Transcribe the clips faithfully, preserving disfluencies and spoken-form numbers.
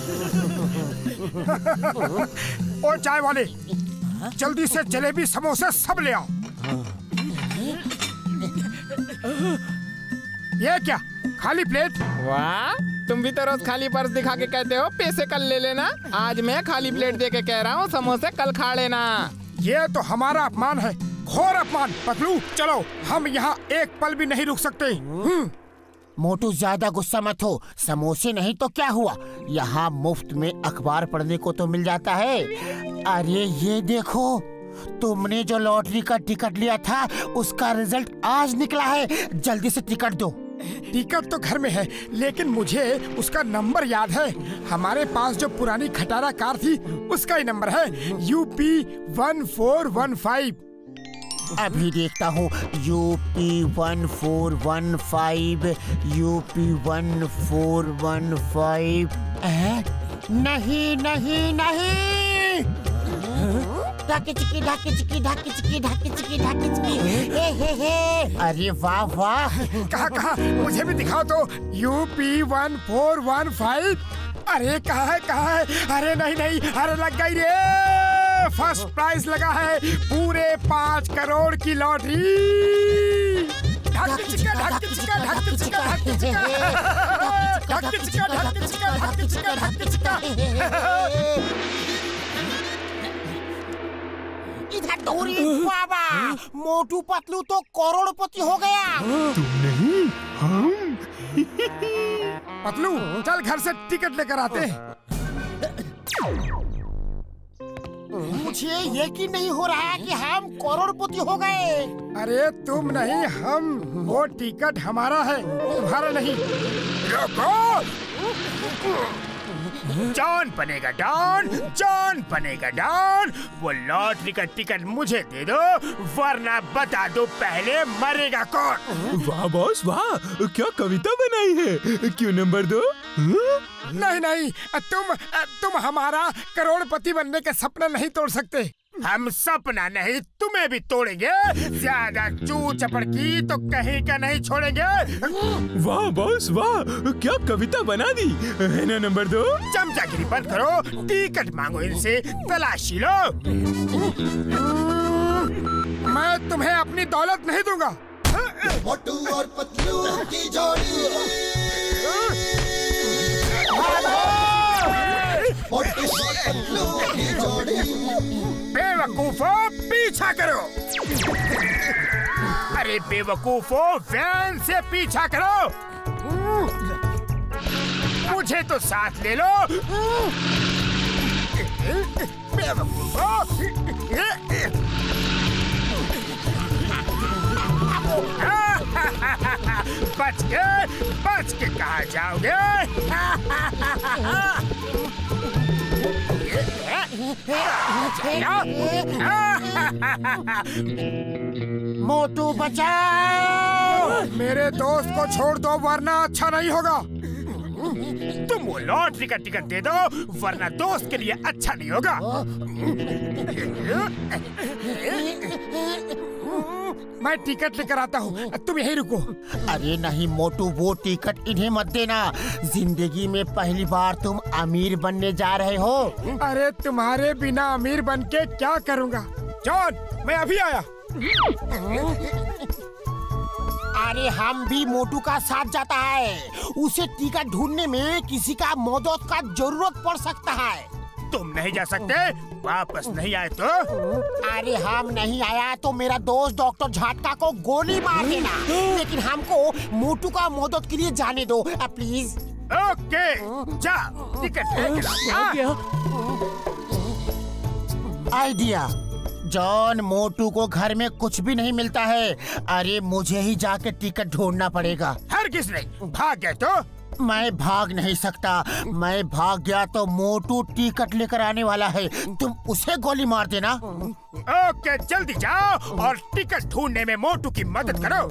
ओ चाय वाले, जल्दी से जलेबी समोसे सब ले आओ। ये क्या, खाली प्लेट? वाह, तुम भी तो रोज खाली पर्स दिखा के कहते हो पैसे कल ले लेना। आज मैं खाली प्लेट दे के कह रहा हूँ समोसे कल खा लेना। ये तो हमारा अपमान है, घोर अपमान। पतलू चलो, हम यहाँ एक पल भी नहीं रुक सकते। मोटू ज्यादा गुस्सा मत हो, समोसे नहीं तो क्या हुआ, यहाँ मुफ्त में अखबार पढ़ने को तो मिल जाता है। अरे ये देखो, तुमने जो लॉटरी का टिकट लिया था उसका रिजल्ट आज निकला है, जल्दी से टिकट दो। टिकट तो घर में है, लेकिन मुझे उसका नंबर याद है। हमारे पास जो पुरानी खटारा कार थी उसका ही नंबर है, UP one four one five. अभी देखता हूँ, UP one four one five, UP one four one five. नहीं नहीं नहीं, ढाकी चिकी ढाकी चिकी ढाकी चिकी ढाकी चिकी ढाकी चिकी। हे हे हे, अरे वाह वाह। कहाँ कहाँ, मुझे भी दिखाओ तो। UP one four one five. अरे कहाँ है कहाँ है? अरे नहीं नहीं, अरे लग गई रे, फर्स्ट प्राइज लगा है, पूरे पाँच करोड़ की लॉटरी। ढाकी चिका ढाकी चिका ढाकी चिका ढाकी चिका ढाकी चिका ढाकी चिका ढाकी चिका ढाकी चिका। इधर दौड़ी बाबा, मोटू पतलू तो करोड़पति हो गया। तुम नहीं, हम। पतलू चल घर से टिकट लेकर आते हैं। मुझे यकीन नहीं हो रहा है कि हम करोड़पति हो गए। अरे तुम नहीं, हम। वो टिकट हमारा है, तुम्हारा नहीं। रुको, जॉन बनेगा डॉन, जॉन बनेगा डॉन। वो लॉटरी का टिकट मुझे दे दो, वरना बता दो पहले मरेगा कौन। वाह बॉस वाह, क्या कविता बनाई है, क्यों नंबर दो? नहीं नहीं, तुम तुम हमारा करोड़पति बनने का सपना नहीं तोड़ सकते। हम सपना नहीं, तुम्हें भी तोड़ेंगे। ज्यादा चू चपड़ की तो कहीं का नहीं छोड़ेंगे। वाह बॉस वाह, क्या कविता बना दी है ना। नंबर दो। चमचागिरी बंद करो, टिकट मांगो इनसे, तलाशी लो। मैं तुम्हें अपनी दौलत नहीं दूंगा। मोटू और पतलू की जोड़ी, मोटू और पतलू की जोड़ी। बेवकूफो, पीछा करो। अरे बेवकूफो, वैन से पीछा करो। मुझे तो साथ ले लो। बेवकूफो, बच के बच के कहाँ जाओगे? मोटू बचाओ, मेरे दोस्त को छोड़ दो वरना अच्छा नहीं होगा। तुम वो लॉटरी का टिकट दे दो, वरना दोस्त के लिए अच्छा नहीं होगा। मैं टिकट लेकर आता हूँ, तुम यहीं रुको। अरे नहीं मोटू, वो टिकट इन्हें मत देना। जिंदगी में पहली बार तुम अमीर बनने जा रहे हो। अरे तुम्हारे बिना अमीर बन के क्या करूँगा? जॉन, मैं अभी आया। अरे हम भी मोटू का साथ जाता है, उसे टिकट ढूंढने में किसी का मदद का जरूरत पड़ सकता है। तुम नहीं जा सकते, वापस नहीं आए तो? अरे हम नहीं आया तो मेरा दोस्त डॉक्टर झटका को गोली मार देना, लेकिन हमको मोटू का मदद के लिए जाने दो प्लीज। ओके, जा टिकट लेकर आ। आइडिया। जॉन, मोटू को घर में कुछ भी नहीं मिलता है। अरे मुझे ही जाके टिकट ढूंढना पड़ेगा। हरगिज़ नहीं, भाग गए तो? मैं भाग नहीं सकता, मैं भाग गया तो मोटू टिकट लेकर आने वाला है, तुम उसे गोली मार देना। ओके, जल्दी जाओ और टिकट ढूंढने में मोटू की मदद करो।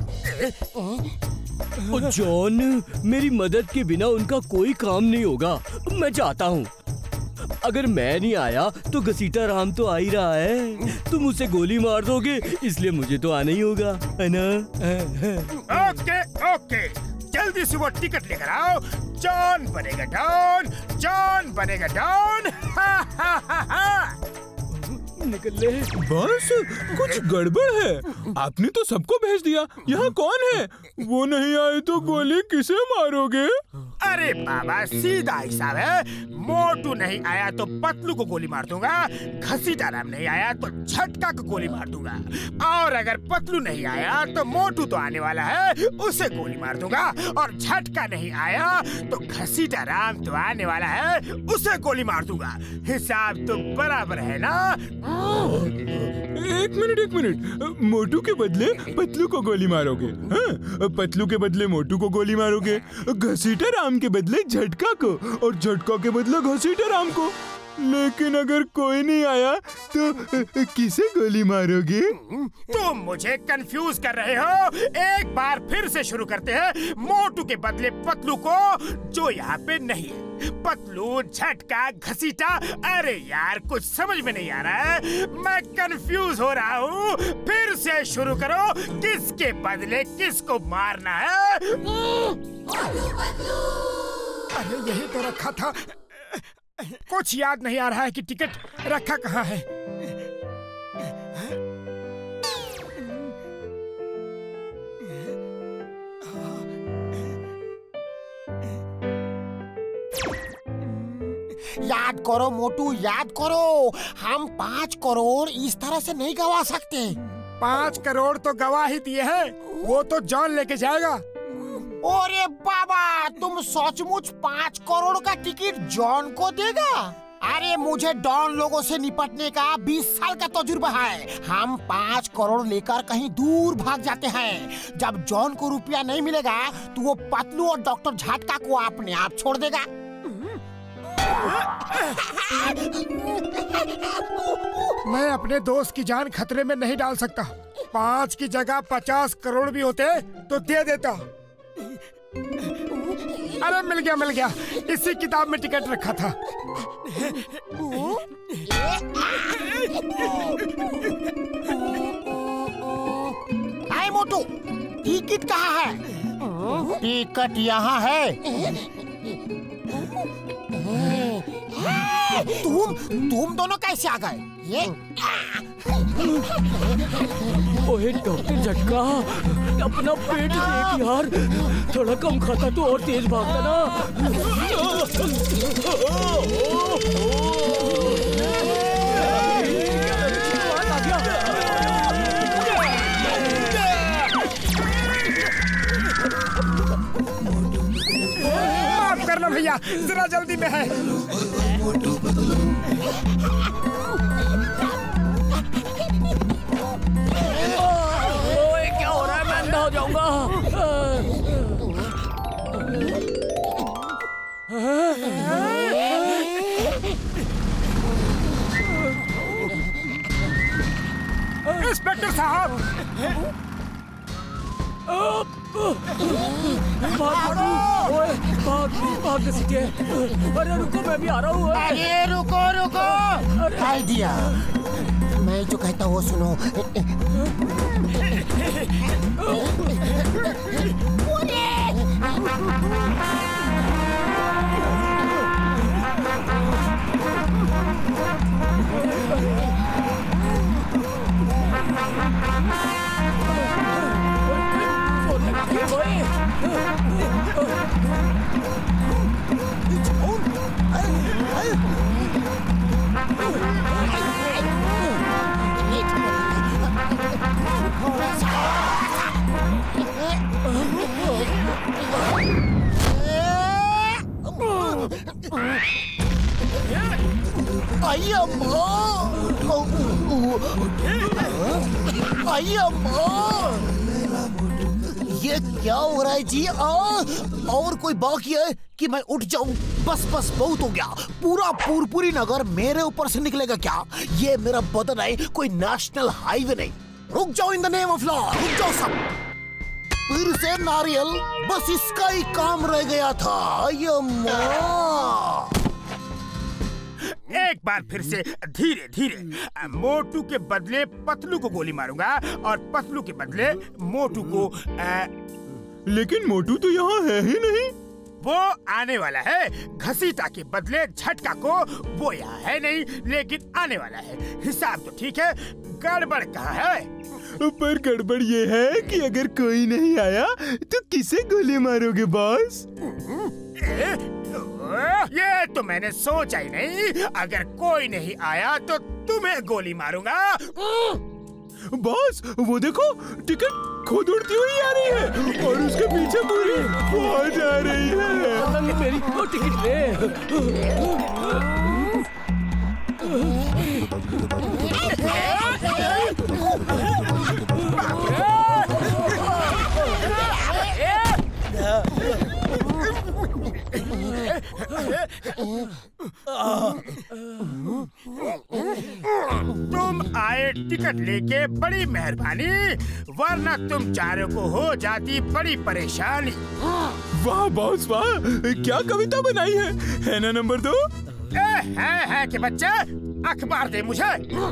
जॉन, मेरी मदद के बिना उनका कोई काम नहीं होगा, मैं जाता हूँ। अगर मैं नहीं आया तो घसीटा राम तो आ ही रहा है, तुम उसे गोली मार दोगे इसलिए मुझे तो आना ही होगा, है ना? ओके ओके, जल्दी से वो टिकट लेकर आओ। जॉन बनेगा डॉन, जॉन बनेगा डॉन। हा हा हा हा। निकल ले। बॉस, कुछ गड़बड़ है। आपने तो सबको भेज दिया, यहाँ कौन है? वो नहीं आए तो गोली किसे मारोगे? अरे बाबा, सीधा हिसाब है। मोटू नहीं आया तो पतलू को गोली मार दूंगा, घसीटा राम नहीं आया तो झटका को गोली मार दूंगा, और अगर पतलू नहीं आया तो मोटू तो आने वाला है, उसे गोली मार दूंगा, और झटका नहीं आया तो घसीटा राम तो आने वाला है, उसे गोली मार दूंगा। हिसाब तो बराबर है ना? एक मिनट एक मिनट, मोटू के बदले पतलू को गोली मारोगे? हाँ? पतलू के बदले मोटू को गोली मारोगे, घसीटा राम के बदले झटका को, और झटका के बदले घसीटा राम को। लेकिन अगर कोई नहीं आया तो किसे गोली मारोगे? तुम मुझे कंफ्यूज कर रहे हो। एक बार फिर से शुरू करते हैं। मोटू के बदले पतलू को, जो यहाँ पे नहीं है। पतलू, झटका, घसीटा। अरे यार, कुछ समझ में नहीं आ रहा है, मैं कंफ्यूज हो रहा हूँ। फिर से शुरू करो। किसके बदले किसको मारना है? अरे यही तो रखा था। कुछ याद नहीं आ रहा है कि टिकट रखा कहाँ है। याद करो मोटू, याद करो। हम पाँच करोड़ इस तरह से नहीं गवा सकते। पाँच करोड़ तो गवा ही दिए हैं, वो तो जॉन लेके जाएगा। अरे बाबा, तुम सचमुच पाँच करोड़ का टिकट जॉन को देगा? अरे मुझे डॉन लोगों से निपटने का बीस साल का तजुर्बा है। हम पाँच करोड़ लेकर कहीं दूर भाग जाते हैं। जब जॉन को रुपया नहीं मिलेगा तो वो पतलू और डॉक्टर झटका को अपने आप छोड़ देगा। मैं अपने दोस्त की जान खतरे में नहीं डाल सकता। पाँच की जगह पचास करोड़ भी होते तो दे देता। अरे मिल गया मिल गया, इसी किताब में टिकट रखा था। हाय मोटू, टिकट कहाँ है? टिकट यहाँ है। तुम तुम दोनों कैसे आ गए? ये ओए डॉक्टर झटका, अपना पेट देख यार, थोड़ा कम खाता तो और तेज भागता ना। माफ करना भैया, जरा जल्दी में है। हो जाऊंगा। इंस्पेक्टर साहब, भाग ओए, भाग भाग सीखे। अरे रुको, मैं भी आ रहा हूँ। अरे रुको रुको, आइडिया मैं जो कहता हूँ सुनो। ये क्या हो रहा है जी? आ, और कोई बाकी है कि मैं उठ जाऊं? बस बस बहुत हो गया। पूरा पुरपुरी नगर मेरे ऊपर से निकलेगा क्या? ये मेरा बदन है, कोई नेशनल हाईवे नहीं। रुक जाओ, in the name of law रुक जाओ सब। फिर से नारियल, बस इसका ही काम रह गया था। ये माँ। एक बार फिर से धीरे धीरे। मोटू के बदले पतलू को गोली मारूंगा, और पतलू के बदले मोटू को। आ, लेकिन मोटू तो यहाँ है ही नहीं। वो आने वाला है। घसीटा के बदले झटका को वो यहाँ है नहीं, लेकिन आने वाला है। हिसाब तो ठीक है, गड़बड़ कहाँ है? पर गड़बड़ ये है कि अगर कोई नहीं आया तो किसे गोली मारोगे बॉस? ए, ये तो मैंने सोचा ही नहीं। अगर कोई नहीं आया तो तुम्हें गोली मारूंगा। बॉस वो देखो, टिकट खुद उड़ती हुई आ रही है और उसके पीछे पूरी फौज आ रही है। मेरी वो टिकट दे। तुम आए टिकट लेके, बड़ी मेहरबानी, वरना तुम चारों को हो जाती बड़ी परेशानी। वाह बॉस वाह, क्या कविता बनाई है, है ना नंबर दो? ए, है है कि बच्चे, अखबार दे मुझे।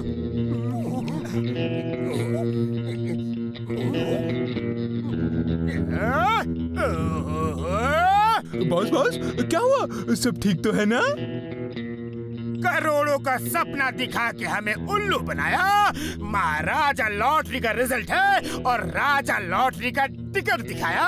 बॉस बॉस क्या हुआ, सब ठीक तो है ना? करोड़ों का सपना दिखा के हमें उल्लू बनाया। महाराजा लॉटरी का रिजल्ट है और राजा लॉटरी का टिकट दिखाया।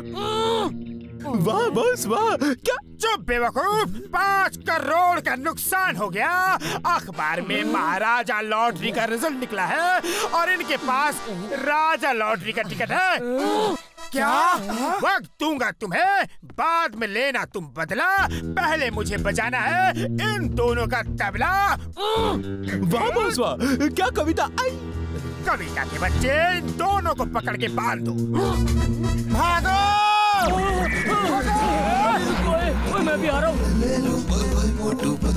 वाह बॉस वाह, क्या? चुप बेवकूफ, पाँच करोड़ का नुकसान हो गया। अखबार में महाराजा लॉटरी का रिजल्ट निकला है और इनके पास राजा लॉटरी का टिकट है। क्या? वक्त दूंगा तुम्हें, बाद में लेना तुम बदला। पहले मुझे बजाना है इन दोनों का तबला। वाह बॉस वाह, क्या कविता आई। कविता के बच्चे, इन दोनों को पकड़ के बांध दो। भागो! ओए, ओए, मैं भी आ रहा हूँ।